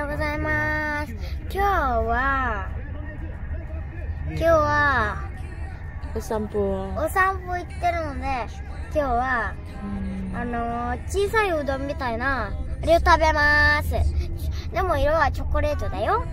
ようございます。今日はお散歩行ってるので、今日は小さいうどんみたいなあれを食べます。でも色はチョコレートだよ。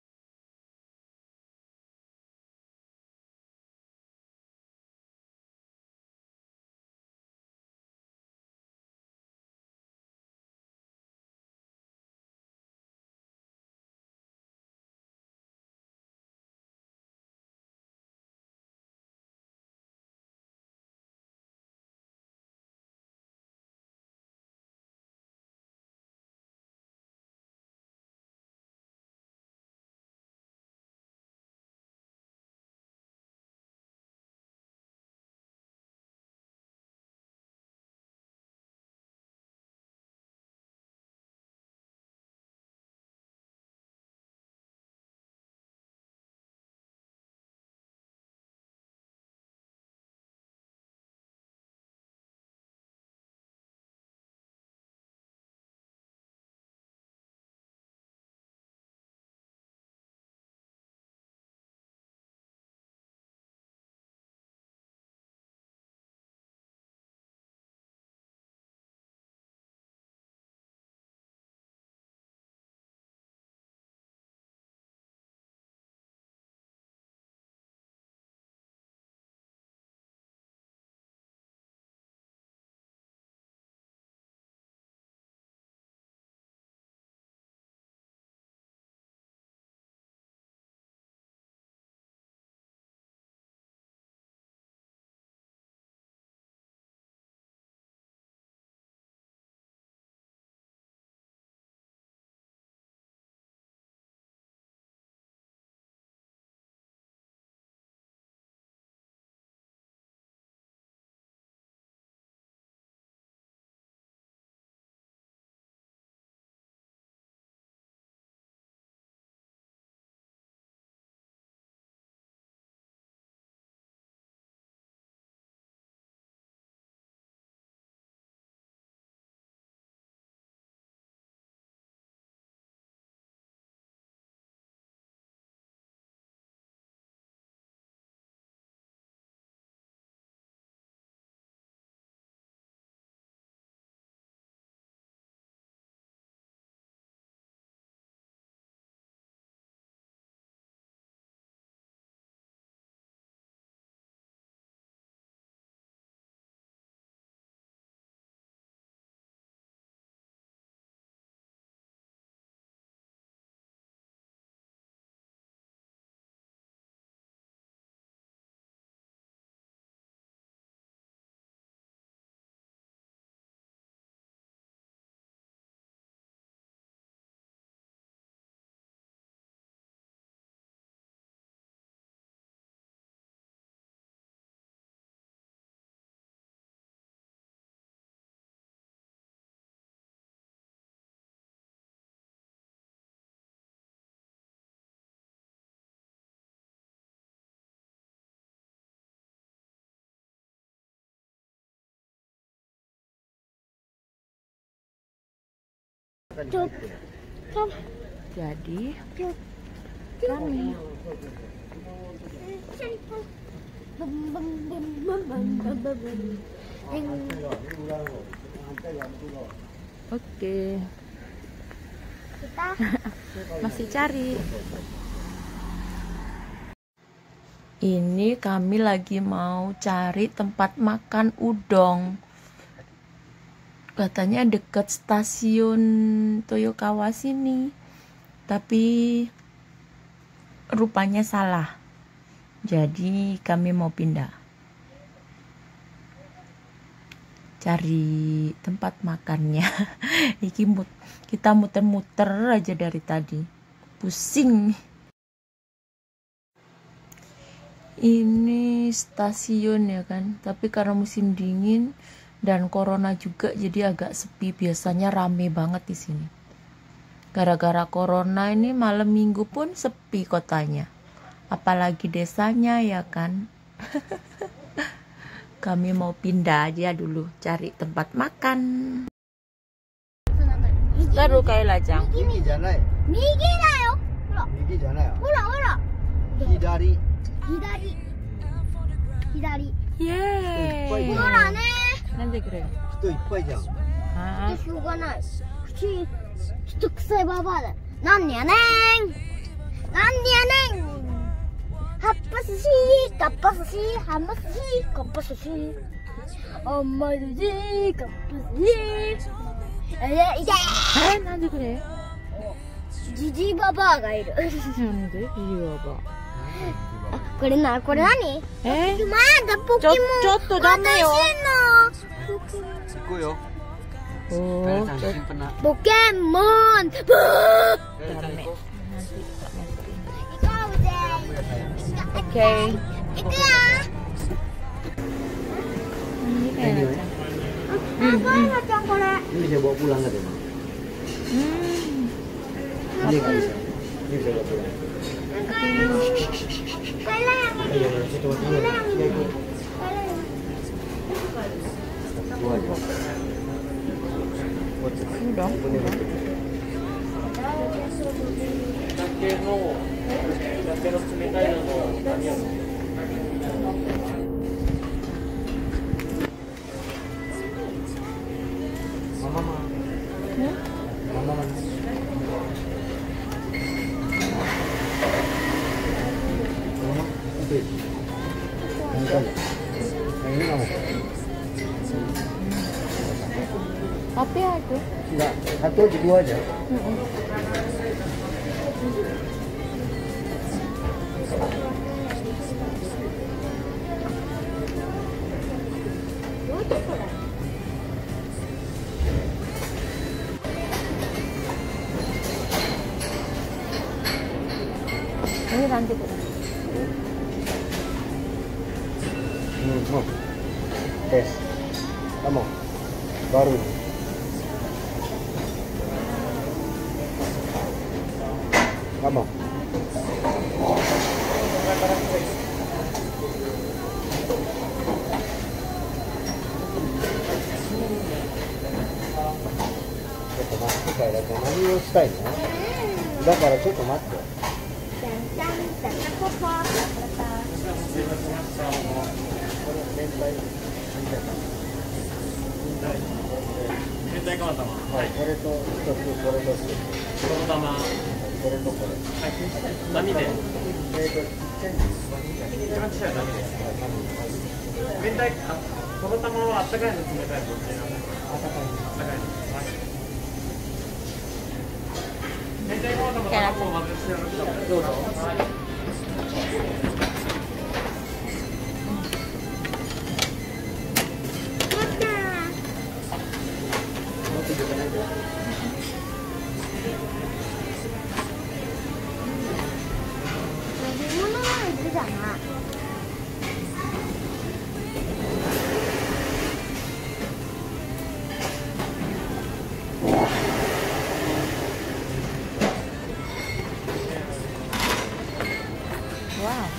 Jadi kami oke. Kita Masih cari. Ini kami lagi mau cari tempat makan udon. Katanya dekat stasiun Toyokawa sini, tapi rupanya salah. Jadi kami mau pindah. Cari tempat makannya. Kita muter-muter aja dari tadi. Pusing. Ini stasiun ya kan, tapi karena musim dingin dan corona juga jadi agak sepi. Biasanya rame banget di sini. Gara-gara corona ini malam minggu pun sepi kotanya. Apalagi desanya ya kan. Kami mau pindah aja dulu cari tempat makan. Taruh kayak lajang. 右だよ。ほら。 右じゃないよ。 ほらほら。 左。 左。 イエーイ。 ほらね。 なんでくれ。 人いっぱいじゃん。 あしょうがない。人臭いババアだ。なんでやねん。はっぱ寿司、かっぱ寿司、はんま寿司、かっぱ寿司。あんま寿司、かっぱ寿司。いけ。 なんでくれ。 ジジイババアがいる。 なんでジジイババあ、これ何？ ア。 まだポケモン。 ちょっとダメよ。 行こうよ。 お Kalian ー、ちょっ sampai pernah. ポケモン。ブー。 と Kalian ダメ。 cari nanti 行こうぜ。 オッケー。 行くよ。 ini kayak Ini, macam. あ、バイちゃんこれ。 Ini bisa bawa pulang nggak teman? Ini nggak bisa. Ini bisa bawa pulang. これだよ。 Iya, situ dulu. Ya ikut. Dua aja. Ini dong. Mama. Mama. Itu. Ini kan. Yang ini kamu. Tapi aku. Enggak, satu aja, dua aja. Ini nanti tuh. Mau. Tes. Kamu. Baru. Kamu.何をしたいの？だからちょっと待って。 じゃんじゃんじゃんじゃんポポー。 明太子頭。 はい、これと一つ、これと一つ。 その玉。 これとこれ。 何で？ 一番小さい何で？明太子、その玉はあったかいの冷たいの？あったかいの。明太子頭と卵を混ぜてやる。どうぞ。 Wow.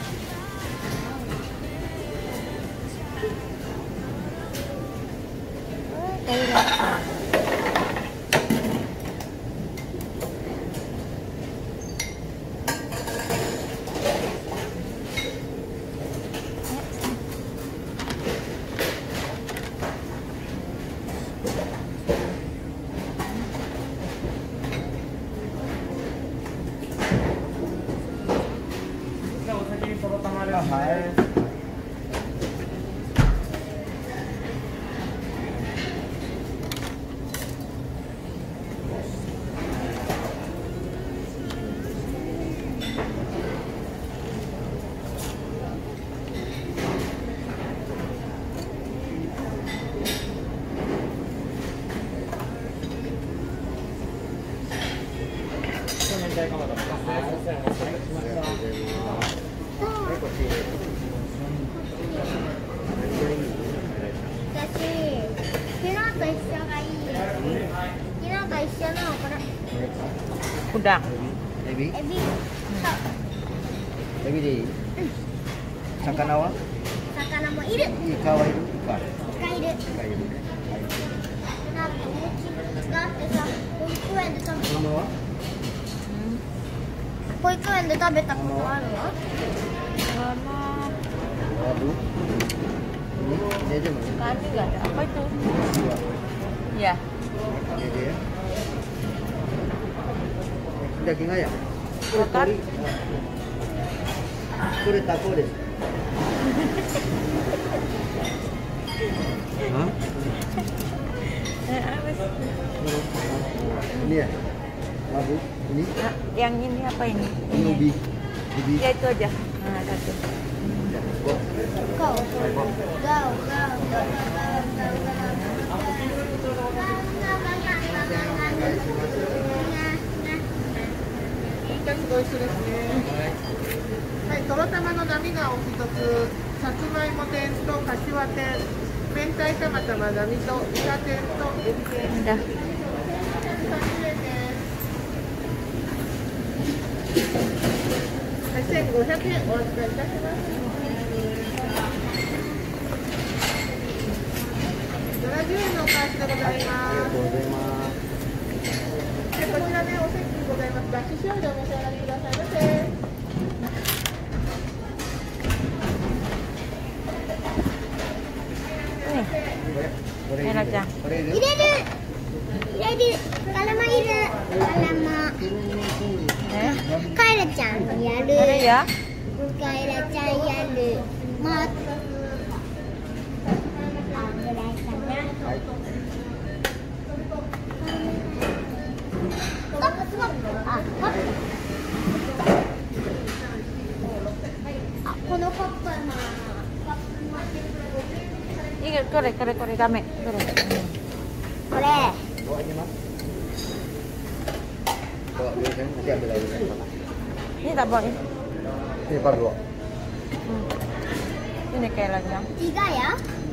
Udang. Ebi? Ebi. Ebi de. Sakana wa? Sakana mo iru. Ika wa iru? Ika. Ika iru. Ika iru. だって餅があってさ、保育園で食べ子供は？ 保育園で食べたことあるの？ Labu. Ini aja mas. Kami nggak ada. Apa itu? Ya. Ini aja ya. Daging ayam. Makan. Kure taco deh. Hah? Ini ya? Labu. Ini? Nah, yang ini apa ini? Ini ubi. Ubi. Ya itu aja. Nah, satu. Ya, go. Go. Ayo, go. ご一緒ですね。はい、とろたまの波がお一つ、さつまいも天とかしわ天、明太たまたま波とイカ天とエビ天。 Udah. はい、1500円お預かりいたします。70円のお返しでございありがまとうございます。 す。で、こちらでお席にございます。だし塩でお召し上がりくださいませ。 Ini aja. 入れる。カラマいる。カラマ。カエラちゃんやる。 Ada ya? カエラちゃんやる。ま。あ、ぐらいかな。 はい。 あ、このカップはまあ。 Ini kore kame. Kore. これ。 Bawa aja mas. Bawa dulu kan, nanti ambil lagi kan. Ini tak boleh. Ini par dua. Ini kayak lagi. tiga ya.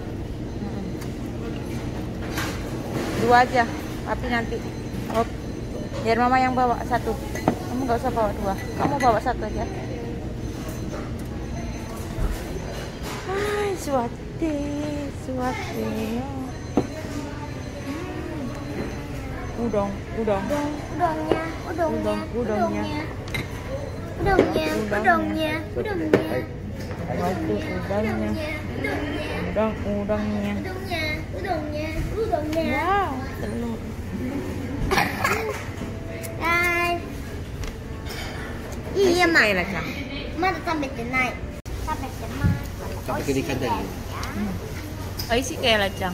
Dua aja, tapi nanti. Oh, biar mama yang bawa satu. Kamu nggak usah bawa dua. Kamu bawa satu aja. Hai, suate. Udang. Udangnya. Wow, telur. Hai. Iya, Ma. Kayak lagi. まだ食べてない。食べてます。 Sampai ke ikan tadi. Isi kayak lacang.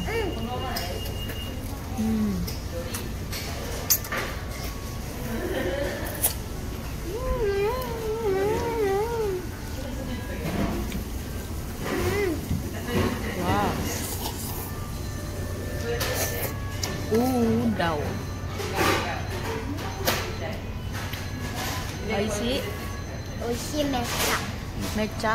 Wow. Udang. Isi 美味しいめっちゃ。 mecha.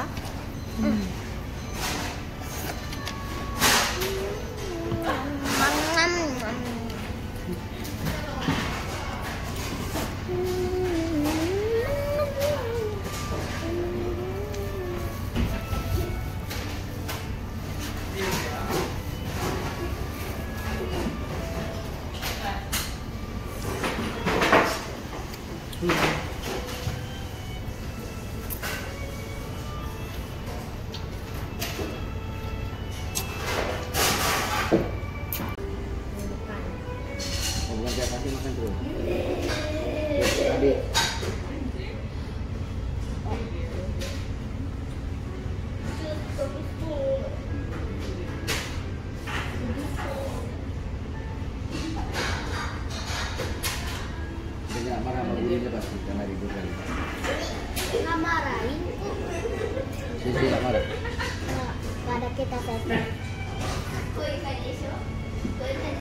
Bukan tiap hari makan terus. Tadi. Banyak marah sama bulunya pasti karena ribut kali. Nggak marahin. Sisi nggak marah. Nggak ada kita satu.